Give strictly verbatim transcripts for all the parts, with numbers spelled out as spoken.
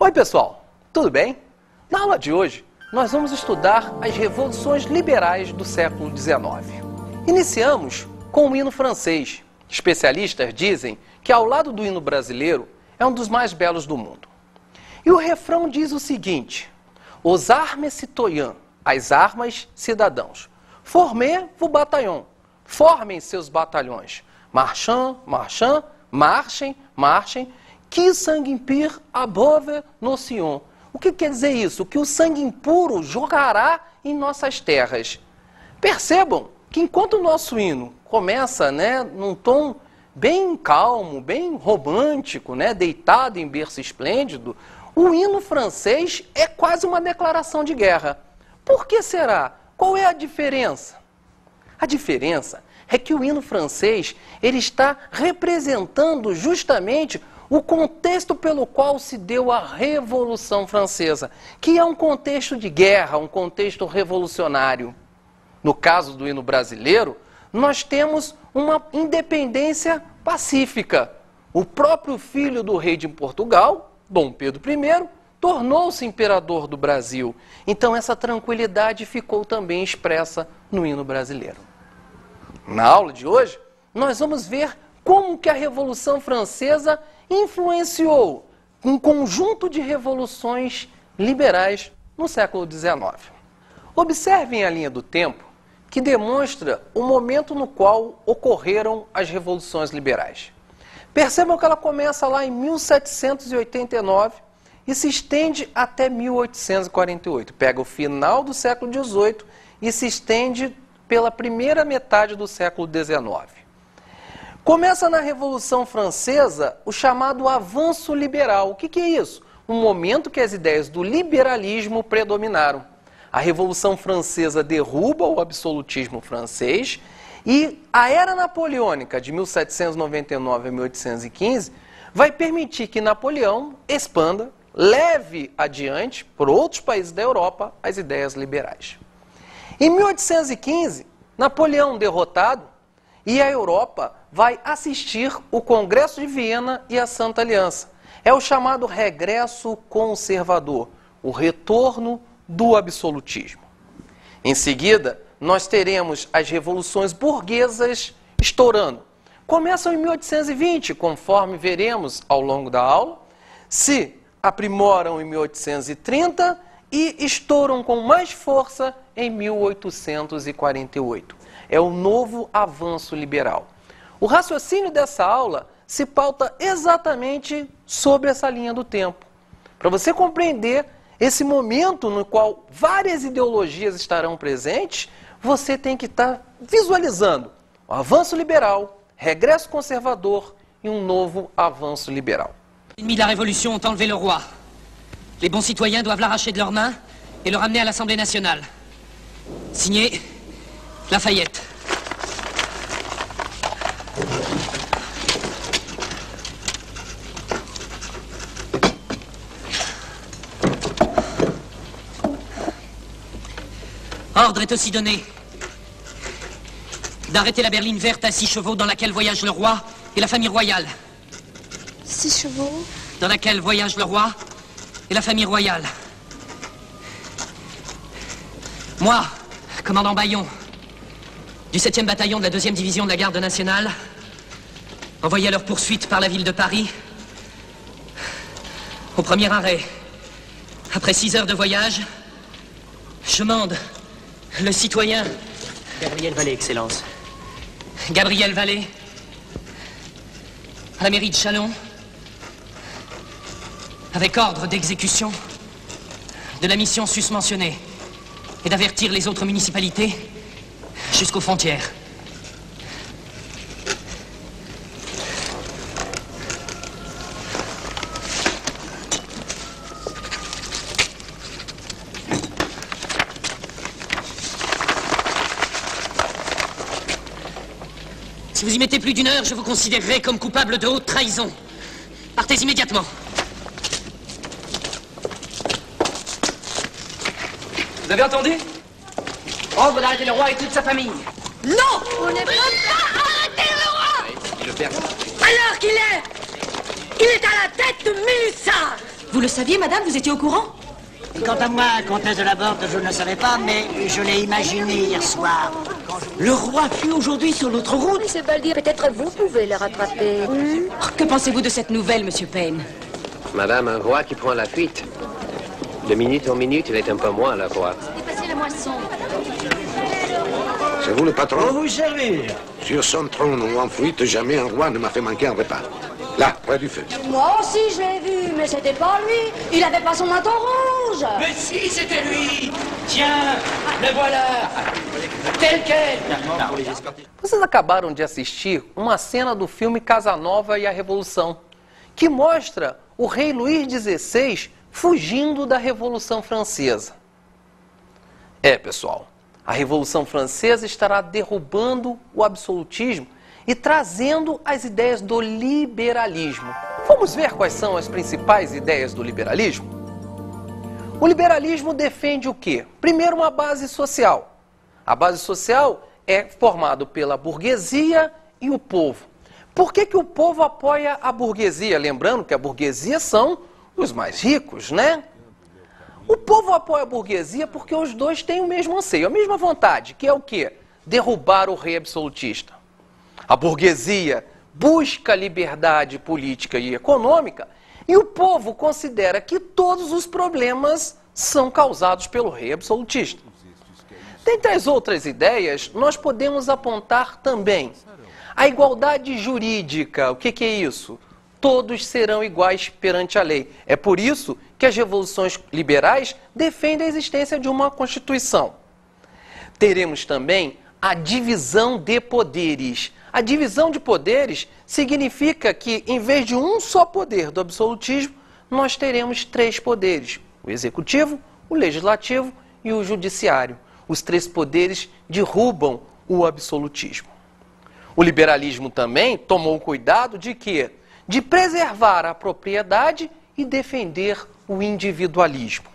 Oi pessoal, tudo bem? Na aula de hoje, nós vamos estudar as revoluções liberais do século dezenove. Iniciamos com o hino francês. Especialistas dizem que ao lado do hino brasileiro é um dos mais belos do mundo. E o refrão diz o seguinte: os armes citoyens, as armas cidadãos, formez-vous bataillon, formem seus batalhões, marchand, marchand, marchem, marchem, que sangue impur above no Sion. O que quer dizer isso? Que o sangue impuro jorrará em nossas terras. Percebam que enquanto o nosso hino começa, né, num tom bem calmo, bem romântico, né, deitado em berço esplêndido, o hino francês é quase uma declaração de guerra. Por que será? Qual é a diferença? A diferença é que o hino francês ele está representando justamente o contexto pelo qual se deu a Revolução Francesa, que é um contexto de guerra, um contexto revolucionário. No caso do hino brasileiro, nós temos uma independência pacífica. O próprio filho do rei de Portugal, Dom Pedro I, tornou-se imperador do Brasil. Então essa tranquilidade ficou também expressa no hino brasileiro. Na aula de hoje, nós vamos ver como que a Revolução Francesa influenciou um conjunto de revoluções liberais no século dezenove. Observem a linha do tempo que demonstra o momento no qual ocorreram as revoluções liberais. Percebam que ela começa lá em mil setecentos e oitenta e nove e se estende até mil oitocentos e quarenta e oito. Pega o final do século dezoito e se estende pela primeira metade do século dezenove. Começa na Revolução Francesa o chamado avanço liberal. O que que é isso? Um momento que as ideias do liberalismo predominaram. A Revolução Francesa derruba o absolutismo francês e a Era Napoleônica, de mil setecentos e noventa e nove a mil oitocentos e quinze, vai permitir que Napoleão expanda, leve adiante por outros países da Europa as ideias liberais. Em mil oitocentos e quinze, Napoleão derrotado, e a Europa vai assistir o Congresso de Viena e a Santa Aliança. É o chamado regresso conservador, o retorno do absolutismo. Em seguida, nós teremos as revoluções burguesas estourando. Começam em mil oitocentos e vinte, conforme veremos ao longo da aula, se aprimoram em mil oitocentos e trinta e estouram com mais força em mil oitocentos e quarenta e oito. É o novo avanço liberal. O raciocínio dessa aula se pauta exatamente sobre essa linha do tempo. Para você compreender esse momento no qual várias ideologias estarão presentes, você tem que estar visualizando o avanço liberal, regresso conservador e um novo avanço liberal. Les ennemis de la Révolution ont enlevé le roi. Les bons citoyens doivent l'arracher de leurs mains et le ramener à l'Assemblée nationale. Signé Lafayette. Ordre est aussi donné d'arrêter la berline verte à six chevaux dans laquelle voyage le roi et la famille royale. Six chevaux? Dans laquelle voyage le roi et la famille royale. Moi, commandant Bayon, du septième bataillon de la deuxième division de la garde nationale, envoyé à leur poursuite par la ville de Paris, au premier arrêt, après six heures de voyage, je mande le citoyen Gabriel Vallée, Excellence. Gabriel Vallée à la mairie de Châlons, avec ordre d'exécution de la mission susmentionnée et d'avertir les autres municipalités jusqu'aux frontières. Si vous y mettez plus d'une heure, je vous considérerai comme coupable de haute trahison. Partez immédiatement. Vous avez entendu? Ordre d'arrêter le roi et toute sa famille. Non! On ne peut pas arrêter le roi! Le père. Alors qu'il est... Il est à la tête de mille hussards! Vous le saviez, madame? Vous étiez au courant? Quant à moi, comtesse de Laborde, je ne le savais pas, mais je l'ai imaginé hier soir. Le roi fuit aujourd'hui sur notre route. Mais c'est pas le dire, peut-être vous pouvez le rattraper. Hmm? Oh, que pensez-vous de cette nouvelle, monsieur Payne? Madame, un roi qui prend la fuite. De minute en minute, il est un peu moins, le roi. Dépassez la moisson. C'est vous le patron? Pour vous servir. Sur son trône ou en fuite, jamais un roi ne m'a fait manquer un repas. Là, près du feu. Moi aussi je l'ai vu, mais c'était pas lui. Il avait pas son manteau rouge. Mais si, c'était lui. Tiens, le voilà. Tel quel. Vocês acabaram de assistir uma cena do filme Casanova e a Revolução, que mostra o rei Luís dezesseis fugindo da Revolução Francesa. É, pessoal, a Revolução Francesa estará derrubando o absolutismo e trazendo as ideias do liberalismo. Vamos ver quais são as principais ideias do liberalismo? O liberalismo defende o quê? Primeiro, uma base social. A base social é formada pela burguesia e o povo. Por que que o povo apoia a burguesia? Lembrando que a burguesia são os mais ricos, né? O povo apoia a burguesia porque os dois têm o mesmo anseio, a mesma vontade, que é o quê? Derrubar o rei absolutista. A burguesia busca liberdade política e econômica e o povo considera que todos os problemas são causados pelo rei absolutista. Dentre as outras ideias, nós podemos apontar também a igualdade jurídica. O que que é isso? Todos serão iguais perante a lei. É por isso que as revoluções liberais defendem a existência de uma Constituição. Teremos também a divisão de poderes. A divisão de poderes significa que, em vez de um só poder do absolutismo, nós teremos três poderes: o executivo, o legislativo e o judiciário. Os três poderes derrubam o absolutismo. O liberalismo também tomou cuidado de quê? De preservar a propriedade e defender o individualismo.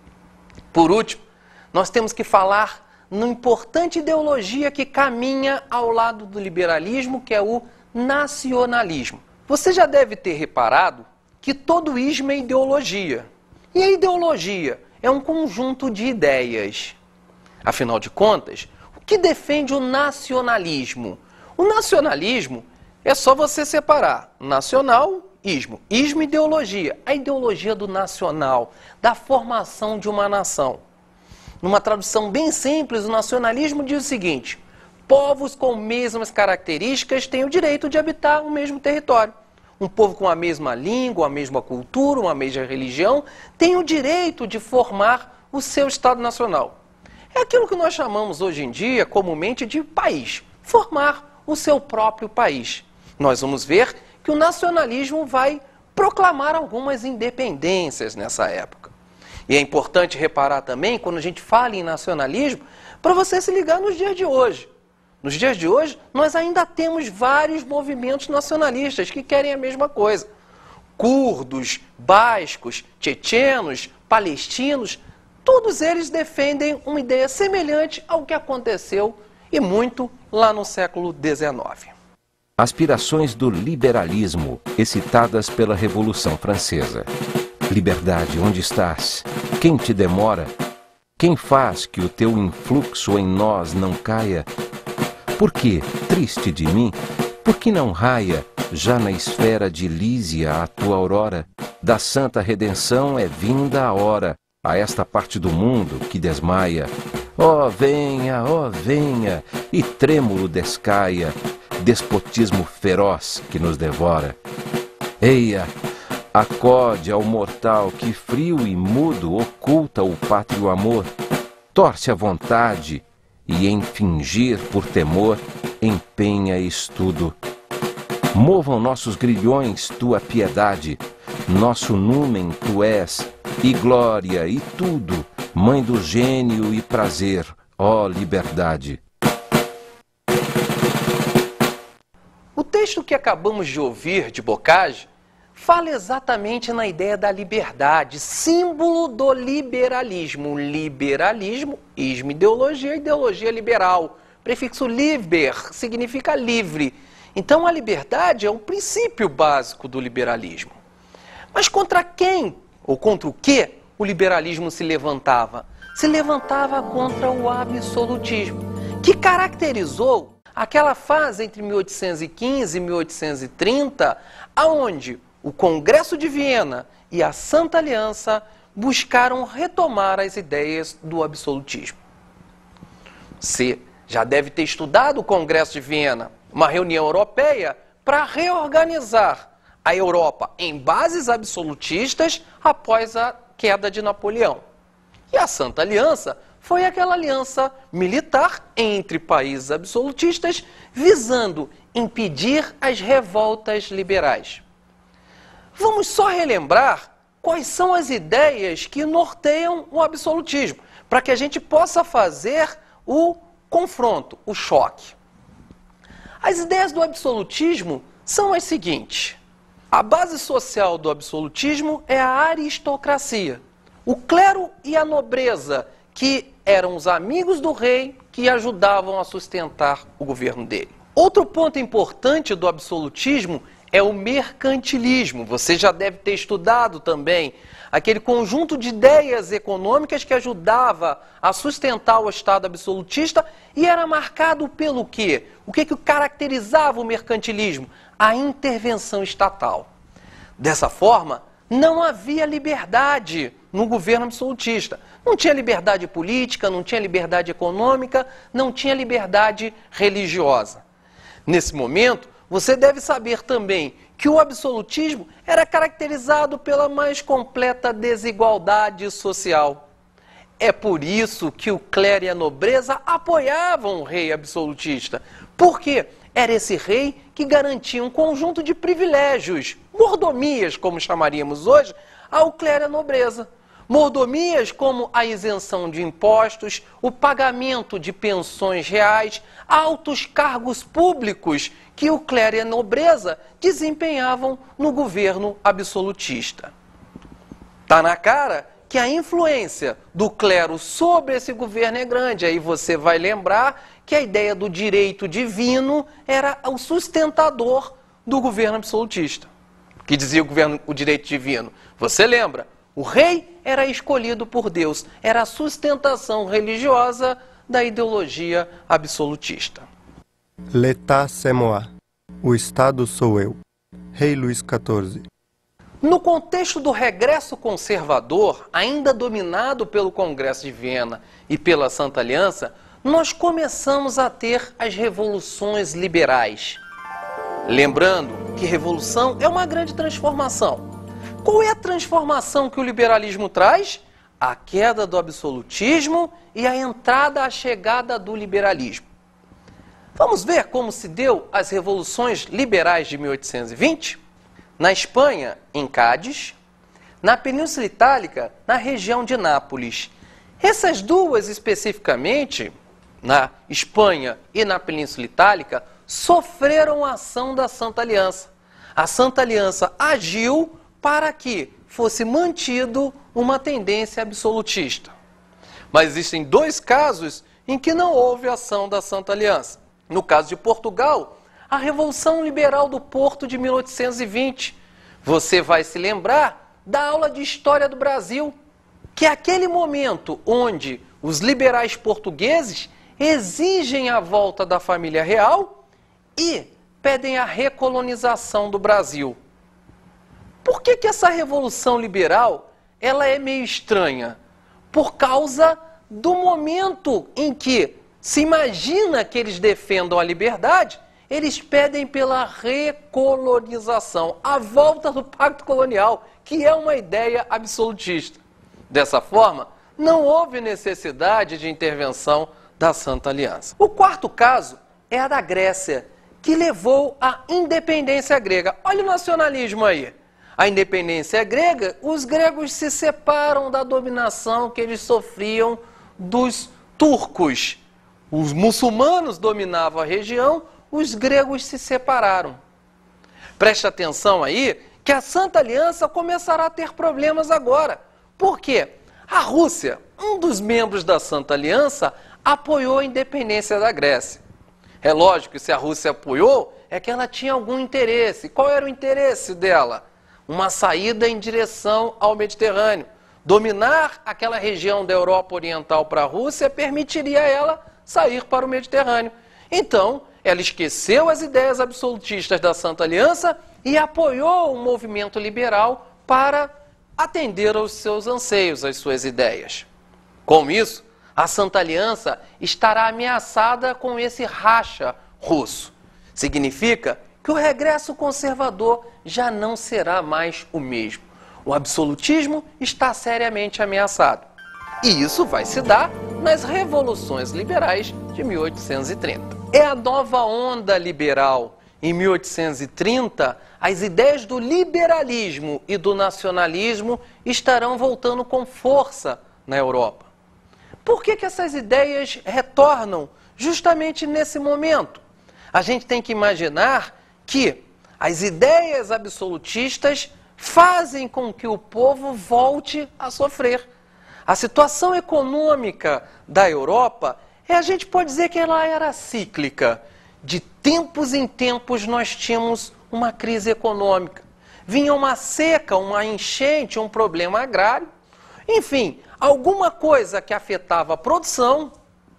Por último, nós temos que falar numa importante ideologia que caminha ao lado do liberalismo, que é o nacionalismo. Você já deve ter reparado que todo ismo é ideologia. E a ideologia é um conjunto de ideias. Afinal de contas, o que defende o nacionalismo? O nacionalismo é só você separar nacional, ismo. Ismo, ideologia. A ideologia do nacional, da formação de uma nação. Numa tradução bem simples, o nacionalismo diz o seguinte: povos com mesmas características têm o direito de habitar o mesmo território. Um povo com a mesma língua, a mesma cultura, uma mesma religião, tem o direito de formar o seu Estado Nacional. É aquilo que nós chamamos hoje em dia, comumente, de país. Formar o seu próprio país. Nós vamos ver que o nacionalismo vai proclamar algumas independências nessa época. E é importante reparar também, quando a gente fala em nacionalismo, para você se ligar nos dias de hoje. Nos dias de hoje, nós ainda temos vários movimentos nacionalistas que querem a mesma coisa. Curdos, bascos, tchetchenos, palestinos, todos eles defendem uma ideia semelhante ao que aconteceu e muito lá no século dezenove. Aspirações do liberalismo, excitadas pela Revolução Francesa. Liberdade, onde estás? Quem te demora? Quem faz que o teu influxo em nós não caia? Por que, triste de mim, por que não raia, já na esfera de Lísia, a tua aurora? Da santa redenção é vinda a hora, a esta parte do mundo que desmaia. Ó, venha, ó, venha, e trêmulo descaia, despotismo feroz que nos devora. Eia! Acode ao mortal que frio e mudo oculta o pátrio amor, torce a vontade e em fingir por temor empenha estudo. Movam nossos grilhões tua piedade, nosso numen tu és, e glória e tudo, mãe do gênio e prazer, ó liberdade. O texto que acabamos de ouvir de Bocage fala exatamente na ideia da liberdade, símbolo do liberalismo. Liberalismo, ismo, ideologia, ideologia liberal. Prefixo liber significa livre. Então a liberdade é o princípio básico do liberalismo. Mas contra quem ou contra o que o liberalismo se levantava? Se levantava contra o absolutismo, que caracterizou aquela fase entre mil oitocentos e quinze e mil oitocentos e trinta, aonde o Congresso de Viena e a Santa Aliança buscaram retomar as ideias do absolutismo. Você já deve ter estudado o Congresso de Viena, uma reunião europeia para reorganizar a Europa em bases absolutistas após a queda de Napoleão. E a Santa Aliança foi aquela aliança militar entre países absolutistas visando impedir as revoltas liberais. Vamos só relembrar quais são as ideias que norteiam o absolutismo, para que a gente possa fazer o confronto, o choque. As ideias do absolutismo são as seguintes. A base social do absolutismo é a aristocracia. O clero e a nobreza, que eram os amigos do rei que ajudavam a sustentar o governo dele. Outro ponto importante do absolutismo é o mercantilismo. Você já deve ter estudado também aquele conjunto de ideias econômicas que ajudava a sustentar o Estado absolutista e era marcado pelo quê? O que, que caracterizava o mercantilismo? A intervenção estatal. Dessa forma, não havia liberdade no governo absolutista. Não tinha liberdade política, não tinha liberdade econômica, não tinha liberdade religiosa. Nesse momento, você deve saber também que o absolutismo era caracterizado pela mais completa desigualdade social. É por isso que o clero e a nobreza apoiavam o rei absolutista. Por quê? Era esse rei que garantia um conjunto de privilégios, mordomias, como chamaríamos hoje, ao clero e à nobreza. Mordomias como a isenção de impostos, o pagamento de pensões reais, altos cargos públicos que o clero e a nobreza desempenhavam no governo absolutista. Está na cara que a influência do clero sobre esse governo é grande. Aí você vai lembrar que a ideia do direito divino era o sustentador do governo absolutista. Que dizia o governo, o direito divino? Você lembra? O rei era escolhido por Deus, era a sustentação religiosa da ideologia absolutista. L'État c'est moi. O Estado sou eu. Rei Luís quatorze. No contexto do regresso conservador, ainda dominado pelo Congresso de Viena e pela Santa Aliança, nós começamos a ter as revoluções liberais. Lembrando que revolução é uma grande transformação. Qual é a transformação que o liberalismo traz? A queda do absolutismo e a entrada, a chegada do liberalismo. Vamos ver como se deu as revoluções liberais de mil oitocentos e vinte? Na Espanha, em Cádiz, na Península Itálica, na região de Nápoles. Essas duas especificamente, na Espanha e na Península Itálica, sofreram a ação da Santa Aliança. A Santa Aliança agiu para que fosse mantido uma tendência absolutista. Mas existem dois casos em que não houve ação da Santa Aliança. No caso de Portugal, a Revolução Liberal do Porto de mil oitocentos e vinte. Você vai se lembrar da aula de História do Brasil, que é aquele momento onde os liberais portugueses exigem a volta da família real e pedem a recolonização do Brasil. Por que que essa Revolução Liberal ela é meio estranha? Por causa do momento em que se imagina que eles defendam a liberdade, eles pedem pela recolonização, a volta do Pacto Colonial, que é uma ideia absolutista. Dessa forma, não houve necessidade de intervenção da Santa Aliança. O quarto caso é a da Grécia, que levou à independência grega. Olha o nacionalismo aí. A independência grega, os gregos se separam da dominação que eles sofriam dos turcos. Os muçulmanos dominavam a região, os gregos se separaram. Preste atenção aí que a Santa Aliança começará a ter problemas agora. Por quê? A Rússia, um dos membros da Santa Aliança, apoiou a independência da Grécia. É lógico que se a Rússia apoiou, é que ela tinha algum interesse. Qual era o interesse dela? uma saída em direção ao Mediterrâneo. Dominar aquela região da Europa Oriental para a Rússia permitiria a ela sair para o Mediterrâneo. Então, ela esqueceu as ideias absolutistas da Santa Aliança e apoiou o movimento liberal para atender aos seus anseios, às suas ideias. Com isso, a Santa Aliança estará ameaçada com esse racha russo. Significa que o regresso conservador já não será mais o mesmo. O absolutismo está seriamente ameaçado. E isso vai se dar nas revoluções liberais de mil oitocentos e trinta. É a nova onda liberal. Em mil oitocentos e trinta, as ideias do liberalismo e do nacionalismo estarão voltando com força na Europa. Por que que essas ideias retornam justamente nesse momento? A gente tem que imaginar que as ideias absolutistas fazem com que o povo volte a sofrer. A situação econômica da Europa, é, a gente pode dizer que ela era cíclica. De tempos em tempos nós tínhamos uma crise econômica. Vinha uma seca, uma enchente, um problema agrário. Enfim, alguma coisa que afetava a produção.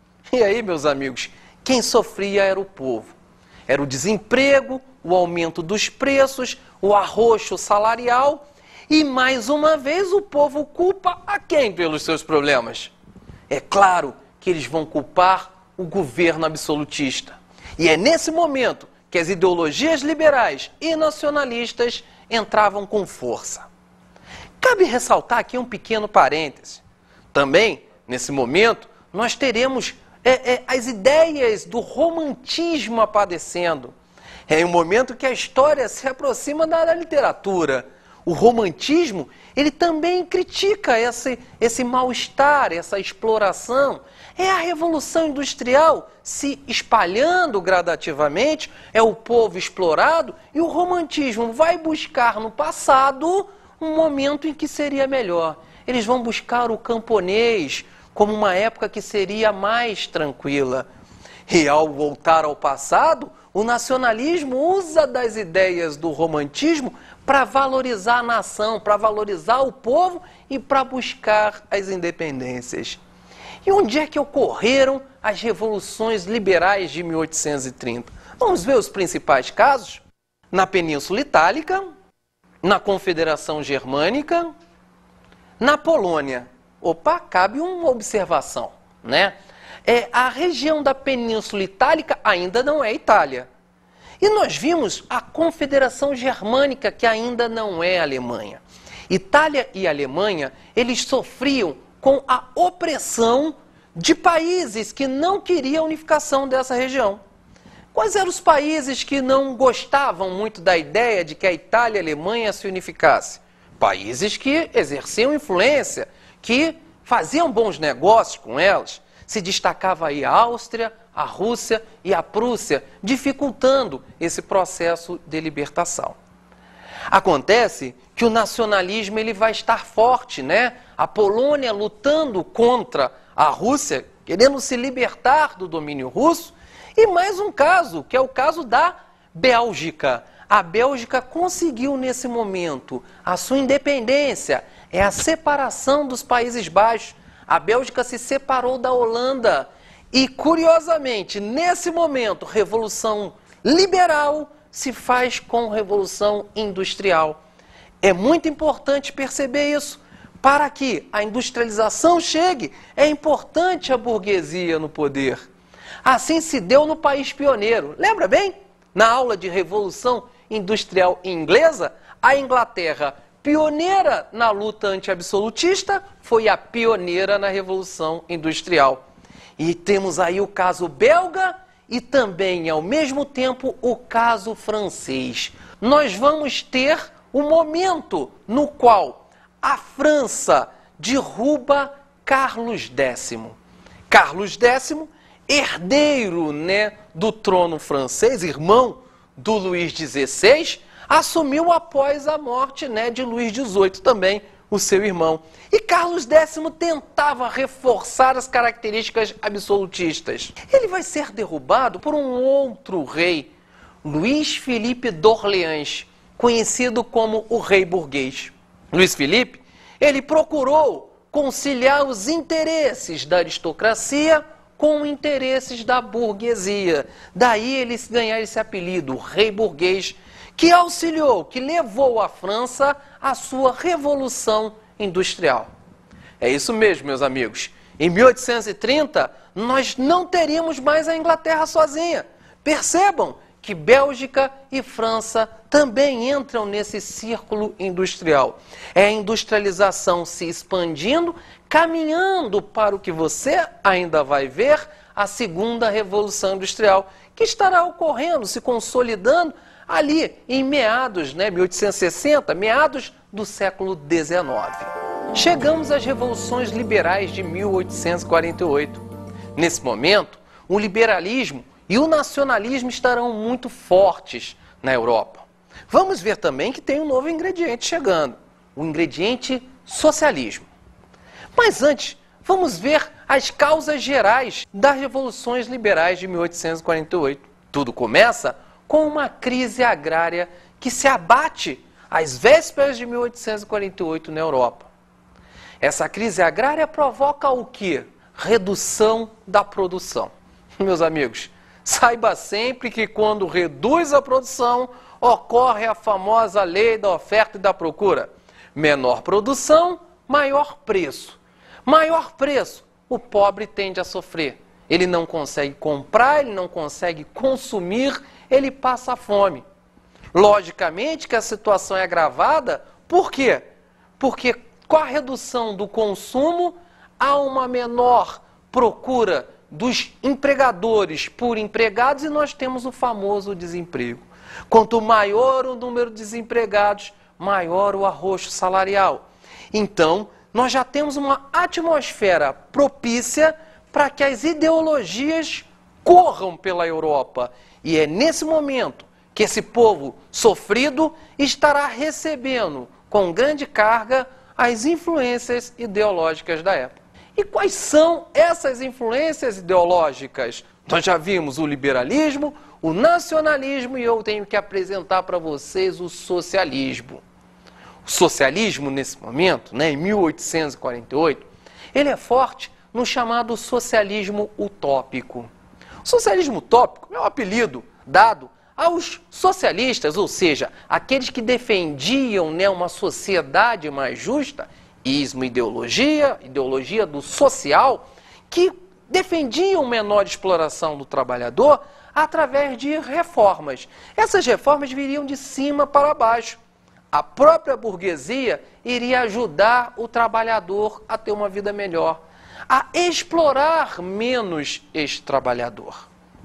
E aí, meus amigos, quem sofria era o povo. Era o desemprego, o aumento dos preços, o arroxo salarial. E, mais uma vez, o povo culpa a quem pelos seus problemas? É claro que eles vão culpar o governo absolutista. E é nesse momento que as ideologias liberais e nacionalistas entravam com força. Cabe ressaltar aqui um pequeno parêntese. Também, nesse momento, nós teremos é, é, as ideias do romantismo aparecendo. É um momento que a história se aproxima da, da literatura. O romantismo, ele também critica esse, esse mal-estar, essa exploração. É a Revolução Industrial se espalhando gradativamente, é o povo explorado, e o romantismo vai buscar no passado um momento em que seria melhor. Eles vão buscar o camponês como uma época que seria mais tranquila. E ao voltar ao passado, o nacionalismo usa das ideias do romantismo para valorizar a nação, para valorizar o povo e para buscar as independências. E onde é que ocorreram as revoluções liberais de mil oitocentos e trinta? Vamos ver os principais casos? Na Península Itálica, na Confederação Germânica, na Polônia. Opa, cabe uma observação, né? É, a região da Península Itálica ainda não é Itália. E nós vimos a Confederação Germânica, que ainda não é Alemanha. Itália e Alemanha, eles sofriam com a opressão de países que não queriam a unificação dessa região. Quais eram os países que não gostavam muito da ideia de que a Itália e a Alemanha se unificassem? Países que exerciam influência, que faziam bons negócios com elas. Se destacava aí a Áustria, a Rússia e a Prússia, dificultando esse processo de libertação. Acontece que o nacionalismo ele vai estar forte, né? A Polônia lutando contra a Rússia, querendo se libertar do domínio russo. E mais um caso, que é o caso da Bélgica. A Bélgica conseguiu nesse momento a sua independência, é a separação dos Países Baixos. A Bélgica se separou da Holanda e, curiosamente, nesse momento, revolução liberal se faz com revolução industrial. É muito importante perceber isso. Para que a industrialização chegue, é importante a burguesia no poder. Assim se deu no país pioneiro. Lembra bem? Na aula de Revolução Industrial Inglesa, a Inglaterra, pioneira na luta anti-absolutista, foi a pioneira na Revolução Industrial. E temos aí o caso belga e também, ao mesmo tempo, o caso francês. Nós vamos ter o momento no qual a França derruba Carlos Décimo. Carlos Décimo, herdeiro, né, do trono francês, irmão do Luís dezesseis, assumiu após a morte, né, de Luís dezoito também, o seu irmão. E Carlos Décimo tentava reforçar as características absolutistas. Ele vai ser derrubado por um outro rei, Luís Felipe d'Orléans, conhecido como o rei burguês. Luís Filipe, ele procurou conciliar os interesses da aristocracia com interesses da burguesia. Daí ele ganhar esse apelido, o rei burguês, que auxiliou, que levou a França à sua revolução industrial. É isso mesmo, meus amigos. Em mil oitocentos e trinta, nós não teríamos mais a Inglaterra sozinha. Percebam que Bélgica e França também entram nesse círculo industrial. É a industrialização se expandindo, caminhando para o que você ainda vai ver, a segunda Revolução Industrial, que estará ocorrendo, se consolidando ali em meados, né, mil oitocentos e sessenta, meados do século dezenove. Chegamos às revoluções liberais de mil oitocentos e quarenta e oito. Nesse momento, o liberalismo e o nacionalismo estarão muito fortes na Europa. Vamos ver também que tem um novo ingrediente chegando, o ingrediente socialismo. Mas antes, vamos ver as causas gerais das revoluções liberais de mil oitocentos e quarenta e oito. Tudo começa com uma crise agrária que se abate às vésperas de mil oitocentos e quarenta e oito na Europa. Essa crise agrária provoca o quê? Redução da produção. Meus amigos, saiba sempre que quando reduz a produção, ocorre a famosa lei da oferta e da procura. Menor produção, maior preço. Maior preço, o pobre tende a sofrer. Ele não consegue comprar, ele não consegue consumir, ele passa fome. Logicamente que a situação é agravada, por quê? Porque com a redução do consumo, há uma menor procura dos empregadores por empregados e nós temos o famoso desemprego. Quanto maior o número de desempregados, maior o arroxo salarial. Então, nós já temos uma atmosfera propícia para que as ideologias corram pela Europa. E é nesse momento que esse povo sofrido estará recebendo com grande carga as influências ideológicas da época. E quais são essas influências ideológicas? Nós já vimos o liberalismo, o nacionalismo e eu tenho que apresentar para vocês o socialismo. O socialismo, nesse momento, né, em mil oitocentos e quarenta e oito, ele é forte no chamado socialismo utópico. O socialismo utópico é um apelido dado aos socialistas, ou seja, aqueles que defendiam, né, uma sociedade mais justa, ismo ideologia, ideologia do social, que defendiam menor exploração do trabalhador através de reformas. Essas reformas viriam de cima para baixo. A própria burguesia iria ajudar o trabalhador a ter uma vida melhor, a explorar menos este trabalhador.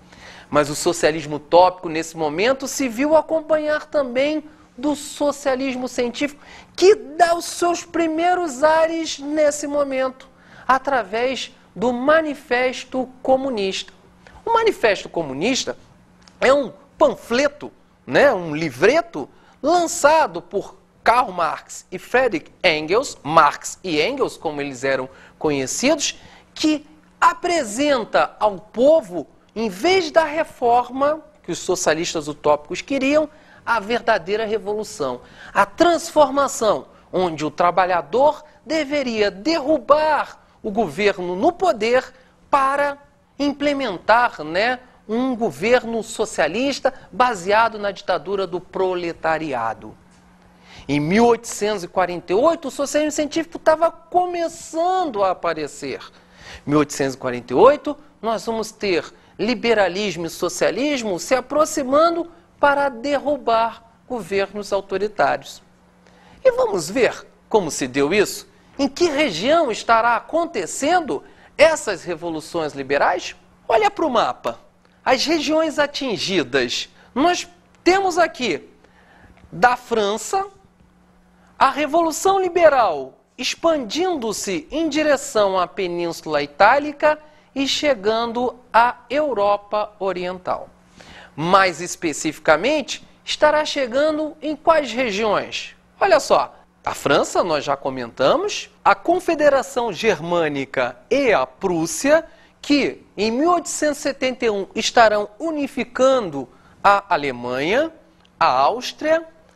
Mas o socialismo utópico, nesse momento, se viu acompanhar também do socialismo científico, que dá os seus primeiros ares nesse momento, através do Manifesto Comunista. O Manifesto Comunista é um panfleto, né, um livreto, lançado por Karl Marx e Friedrich Engels, Marx e Engels, como eles eram conhecidos, que apresenta ao povo, em vez da reforma que os socialistas utópicos queriam, a verdadeira revolução, a transformação, onde o trabalhador deveria derrubar o governo no poder para implementar, né, um governo socialista baseado na ditadura do proletariado. Em mil oitocentos e quarenta e oito, o socialismo científico estava começando a aparecer. Em mil oitocentos e quarenta e oito, nós vamos ter liberalismo e socialismo se aproximando para derrubar governos autoritários. E vamos ver como se deu isso? Em que região estará acontecendo essas revoluções liberais? Olha para o mapa. As regiões atingidas. Nós temos aqui da França a Revolução Liberal expandindo-se em direção à Península Itálica e chegando à Europa Oriental. Mais especificamente, estará chegando em quais regiões? Olha só, a França nós já comentamos, a Confederação Germânica e a Prússia, que em mil oitocentos e setenta e um estarão unificando a Alemanha, a Áustria,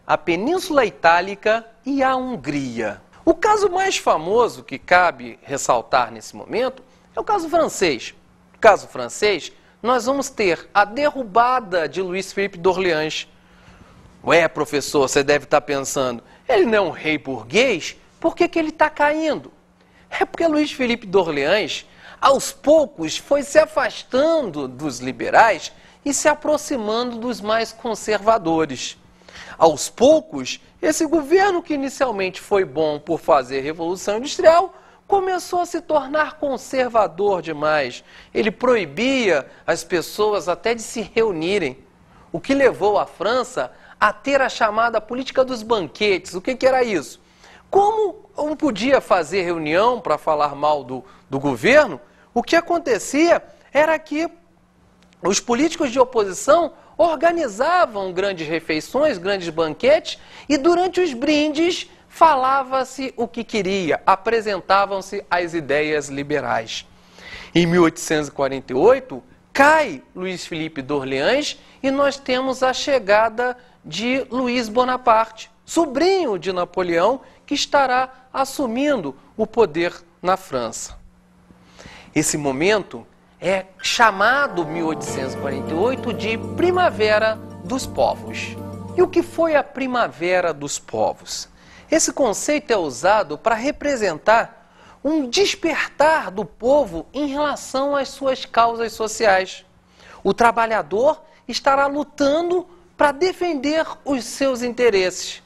a Península Itálica e a Hungria. O caso mais famoso que cabe ressaltar nesse momento é o caso francês. No caso francês, nós vamos ter a derrubada de Luís Filipe d'Orléans. Ué, professor, você deve estar pensando, ele não é um rei burguês, por que que ele está caindo? É porque Luís Filipe d'Orléans, aos poucos, foi se afastando dos liberais e se aproximando dos mais conservadores. Aos poucos, esse governo que inicialmente foi bom por fazer revolução industrial, começou a se tornar conservador demais. Ele proibia as pessoas até de se reunirem, o que levou a França a ter a chamada política dos banquetes. O que que era isso? Como não podia fazer reunião para falar mal do, do governo, o que acontecia era que os políticos de oposição organizavam grandes refeições, grandes banquetes, e durante os brindes falava-se o que queria, apresentavam-se as ideias liberais. Em mil oitocentos e quarenta e oito, cai Luís Filipe d'Orléans e nós temos a chegada de Luís Bonaparte, sobrinho de Napoleão, que estará assumindo o poder na França. Esse momento é chamado, mil oitocentos e quarenta e oito, de Primavera dos Povos. E o que foi a Primavera dos Povos? Esse conceito é usado para representar um despertar do povo em relação às suas causas sociais. O trabalhador estará lutando para defender os seus interesses.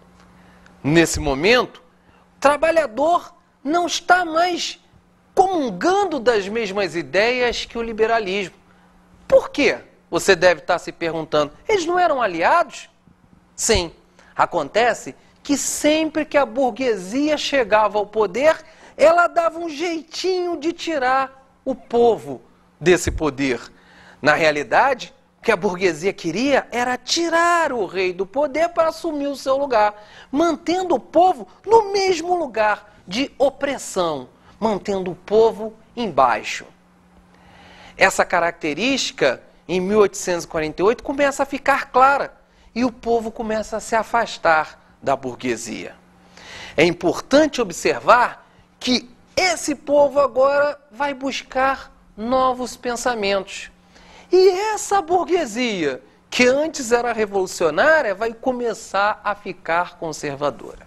Nesse momento, o trabalhador não está mais comungando das mesmas ideias que o liberalismo. Por quê? Você deve estar se perguntando. Eles não eram aliados? Sim. Acontece que sempre que a burguesia chegava ao poder, ela dava um jeitinho de tirar o povo desse poder. Na realidade, o que a burguesia queria era tirar o rei do poder para assumir o seu lugar, mantendo o povo no mesmo lugar de opressão, mantendo o povo embaixo. Essa característica, em mil oitocentos e quarenta e oito, começa a ficar clara e o povo começa a se afastar da burguesia. É importante observar que esse povo agora vai buscar novos pensamentos. E essa burguesia, que antes era revolucionária, vai começar a ficar conservadora.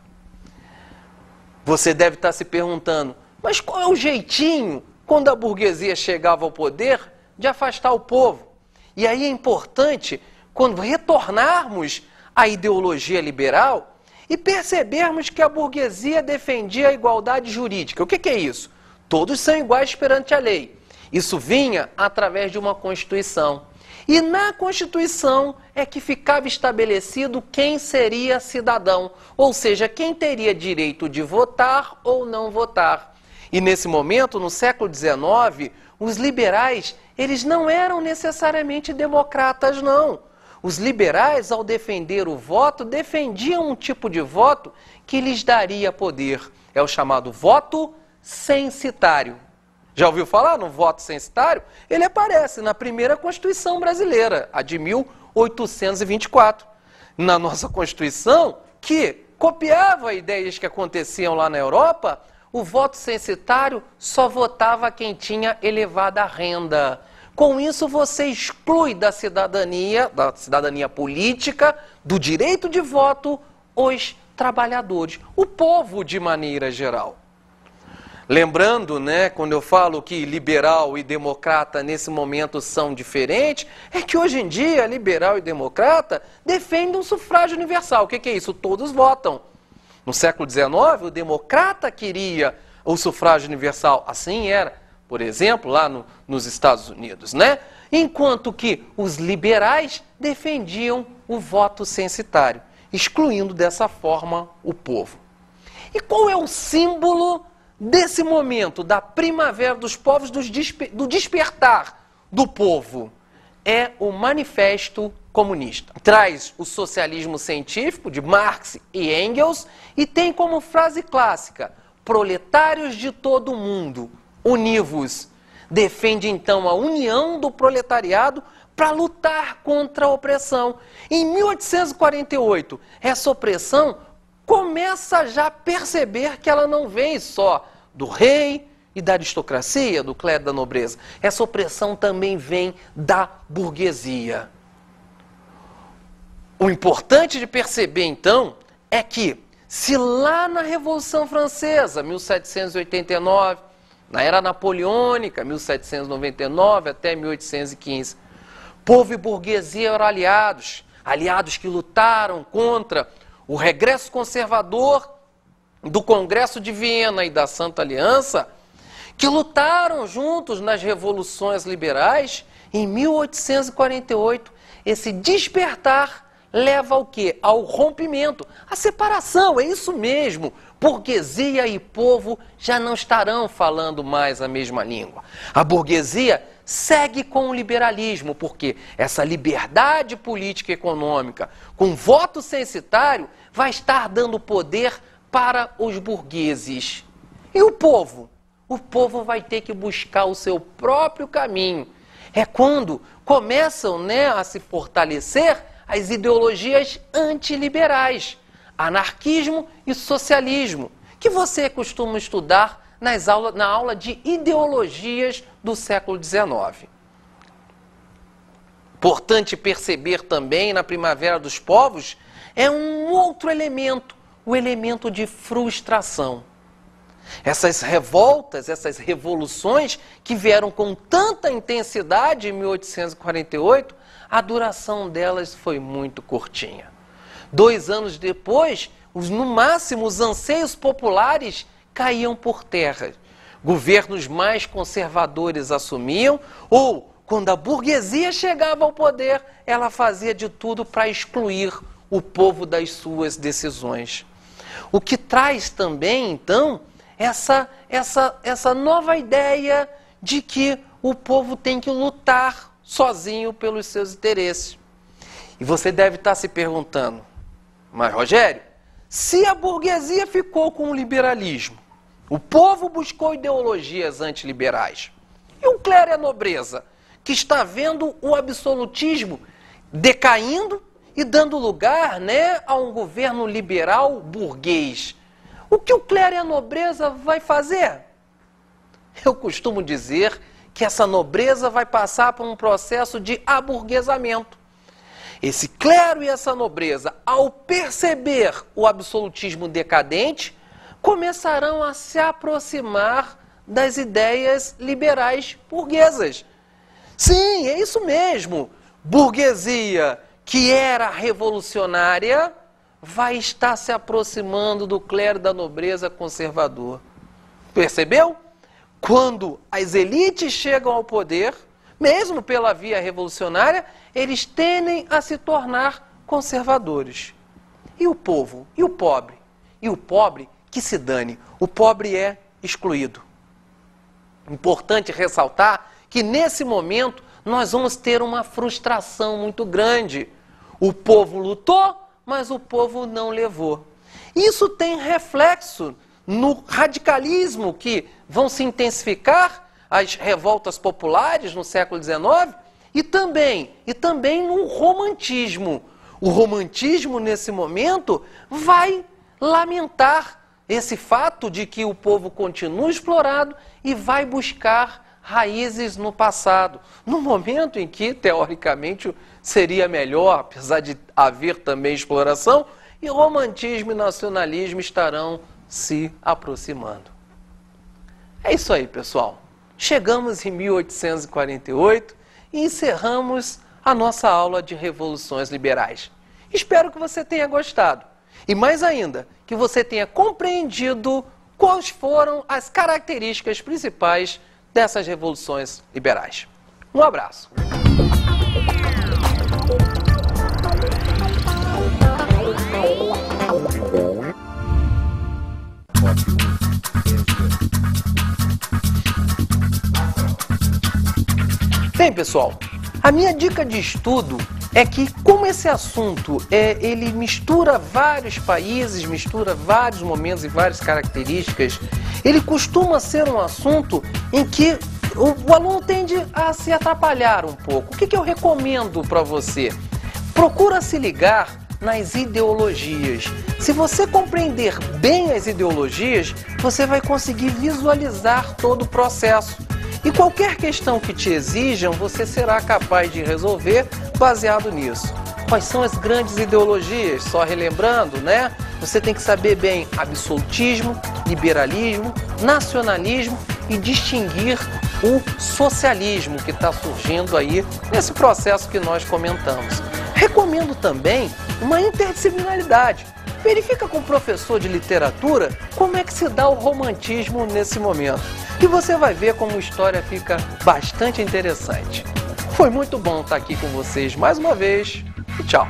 Você deve estar se perguntando, mas qual é o jeitinho, quando a burguesia chegava ao poder, de afastar o povo? E aí é importante, quando retornarmos à ideologia liberal, e percebermos que a burguesia defendia a igualdade jurídica. O que que é isso? Todos são iguais perante a lei. Isso vinha através de uma Constituição. E na Constituição é que ficava estabelecido quem seria cidadão, ou seja, quem teria direito de votar ou não votar. E nesse momento, no século dezenove, os liberais, eles não eram necessariamente democratas, não. Os liberais, ao defender o voto, defendiam um tipo de voto que lhes daria poder. É o chamado voto censitário. Já ouviu falar no voto censitário? Ele aparece na primeira Constituição brasileira, a de mil oitocentos e vinte e quatro. Na nossa Constituição, que copiava ideias que aconteciam lá na Europa, o voto censitário só votava quem tinha elevada renda. Com isso, você exclui da cidadania, da cidadania política, do direito de voto, os trabalhadores, o povo de maneira geral. Lembrando, né, quando eu falo que liberal e democrata nesse momento são diferentes, é que hoje em dia liberal e democrata defendem um sufrágio universal. O que que é isso? Todos votam. No século dezenove, o democrata queria o sufrágio universal. Assim era, por exemplo, lá no, nos Estados Unidos, né? Enquanto que os liberais defendiam o voto censitário, excluindo dessa forma o povo. E qual é o símbolo desse momento, da primavera dos povos, do despertar do povo? É o Manifesto Comunista. Traz o socialismo científico de Marx e Engels e tem como frase clássica: proletários de todo o mundo, univos. Defende então a união do proletariado para lutar contra a opressão. Em mil oitocentos e quarenta e oito, essa opressão começa já a perceber que ela não vem só do rei e da aristocracia, do clero, da nobreza. Essa opressão também vem da burguesia. O importante de perceber, então, é que se lá na Revolução Francesa, mil setecentos e oitenta e nove, na Era Napoleônica, mil setecentos e noventa e nove até mil oitocentos e quinze, povo e burguesia eram aliados, aliados que lutaram contra o regresso conservador do Congresso de Viena e da Santa Aliança, que lutaram juntos nas revoluções liberais. Em mil oitocentos e quarenta e oito, esse despertar leva ao quê? Ao rompimento, à separação, é isso mesmo. Burguesia e povo já não estarão falando mais a mesma língua. A burguesia segue com o liberalismo, porque essa liberdade política e econômica, com voto censitário, vai estar dando poder para os burgueses. E o povo? O povo vai ter que buscar o seu próprio caminho. É quando começam, né, a se fortalecer as ideologias antiliberais, anarquismo e socialismo, que você costuma estudar nas aula, na aula de ideologias do século dezenove. Importante perceber também na Primavera dos Povos é um outro elemento, o elemento de frustração. Essas revoltas, essas revoluções que vieram com tanta intensidade em mil oitocentos e quarenta e oito, a duração delas foi muito curtinha. Dois anos depois, os, no máximo, os anseios populares caíam por terra. Governos mais conservadores assumiam, ou, quando a burguesia chegava ao poder, ela fazia de tudo para excluir o povo das suas decisões. O que traz também, então, essa, essa, essa nova ideia de que o povo tem que lutar sozinho pelos seus interesses. E você deve estar se perguntando, mas Rogério, se a burguesia ficou com o liberalismo, o povo buscou ideologias antiliberais, e o clero e a nobreza, que está vendo o absolutismo decaindo e dando lugar, né, a um governo liberal burguês, o que o clero e a nobreza vai fazer? Eu costumo dizer que essa nobreza vai passar por um processo de aburguesamento. Esse clero e essa nobreza, ao perceber o absolutismo decadente, começarão a se aproximar das ideias liberais burguesas. Sim, é isso mesmo. Burguesia, que era revolucionária, vai estar se aproximando do clero e da nobreza conservador. Percebeu? Quando as elites chegam ao poder, mesmo pela via revolucionária, eles tendem a se tornar conservadores. E o povo? E o pobre? E o pobre, que se dane. O pobre é excluído. Importante ressaltar que nesse momento nós vamos ter uma frustração muito grande. O povo lutou, mas o povo não levou. Isso tem reflexo no radicalismo, que vão se intensificar as revoltas populares no século dezenove, e também, e também no romantismo. O romantismo, nesse momento, vai lamentar esse fato de que o povo continua explorado e vai buscar raízes no passado, no momento em que, teoricamente, seria melhor, apesar de haver também exploração, e romantismo e nacionalismo estarão se aproximando. É isso aí, pessoal. Chegamos em mil oitocentos e quarenta e oito e encerramos a nossa aula de revoluções liberais. Espero que você tenha gostado. E mais ainda, que você tenha compreendido quais foram as características principais dessas revoluções liberais. Um abraço. Bem, pessoal, a minha dica de estudo é que, como esse assunto é, ele mistura vários países, mistura vários momentos e várias características, ele costuma ser um assunto em que o, o aluno tende a se atrapalhar um pouco. O que, que eu recomendo para você? Procura se ligar nas ideologias. Se você compreender bem as ideologias, você vai conseguir visualizar todo o processo. E qualquer questão que te exijam, você será capaz de resolver baseado nisso. Quais são as grandes ideologias? Só relembrando, né? Você tem que saber bem absolutismo, liberalismo, nacionalismo e distinguir o socialismo que está surgindo aí nesse processo que nós comentamos. Recomendo também uma interdisciplinaridade. Verifica com o professor de literatura como é que se dá o romantismo nesse momento. E você vai ver como a história fica bastante interessante. Foi muito bom estar aqui com vocês mais uma vez e tchau!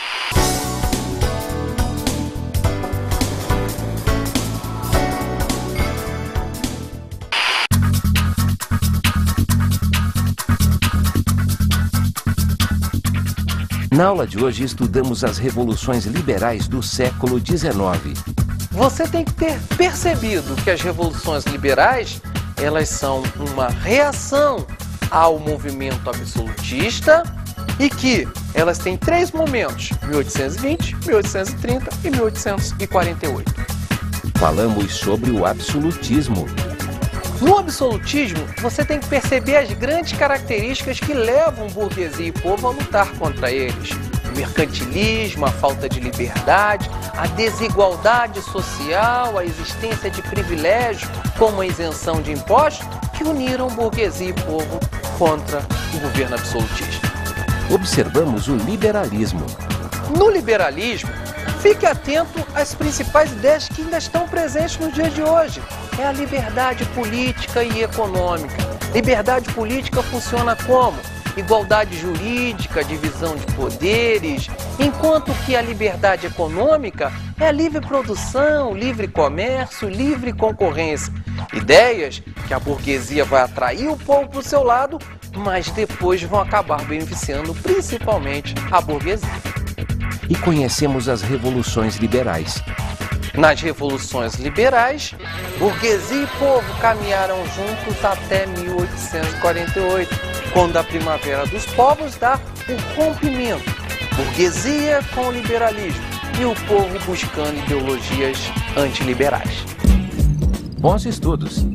Na aula de hoje estudamos as revoluções liberais do século dezenove. Você tem que ter percebido que as revoluções liberais, elas são uma reação ao movimento absolutista e que elas têm três momentos, mil oitocentos e vinte, mil oitocentos e trinta e mil oitocentos e quarenta e oito. Falamos sobre o absolutismo. No absolutismo, você tem que perceber as grandes características que levam burguesia e povo a lutar contra eles. O mercantilismo, a falta de liberdade, a desigualdade social, a existência de privilégios, como a isenção de impostos, que uniram burguesia e povo contra o governo absolutista. Observamos o liberalismo. No liberalismo, fique atento às principais ideias que ainda estão presentes nos dias de hoje. É a liberdade política e econômica. Liberdade política funciona como? Igualdade jurídica, divisão de poderes, enquanto que a liberdade econômica é a livre produção, livre comércio, livre concorrência. Ideias que a burguesia vai atrair o povo para o seu lado, mas depois vão acabar beneficiando principalmente a burguesia. E conhecemos as revoluções liberais. Nas revoluções liberais, burguesia e povo caminharam juntos até mil oitocentos e quarenta e oito, quando a Primavera dos Povos dá o rompimento. Burguesia com o liberalismo e o povo buscando ideologias antiliberais. Bons estudos!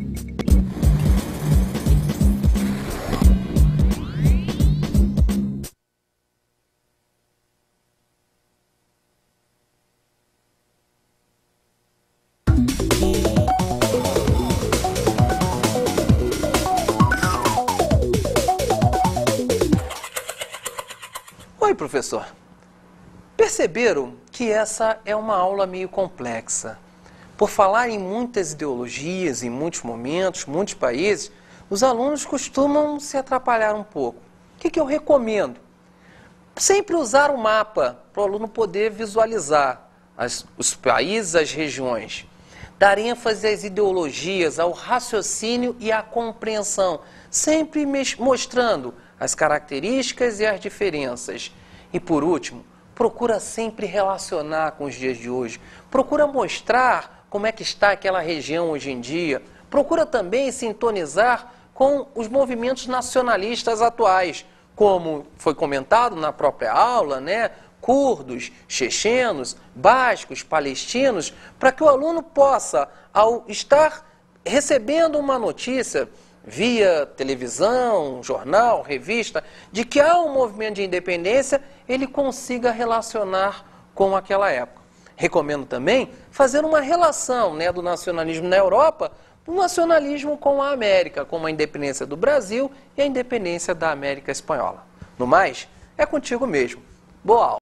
Oi, professor. Perceberam que essa é uma aula meio complexa? Por falar em muitas ideologias, em muitos momentos, muitos países, os alunos costumam se atrapalhar um pouco. O que, que eu recomendo? Sempre usar o mapa para o aluno poder visualizar as, os países, as regiões. Dar ênfase às ideologias, ao raciocínio e à compreensão, sempre mostrando as características e as diferenças. E por último, procura sempre relacionar com os dias de hoje. Procura mostrar como é que está aquela região hoje em dia. Procura também sintonizar com os movimentos nacionalistas atuais, como foi comentado na própria aula, né? Curdos, chechenos, bascos, palestinos, para que o aluno possa, ao estar recebendo uma notícia via televisão, jornal, revista, de que há um movimento de independência, ele consiga relacionar com aquela época. Recomendo também fazer uma relação, né, do nacionalismo na Europa, do nacionalismo com a América, como a independência do Brasil e a independência da América Espanhola. No mais, é contigo mesmo. Boa aula!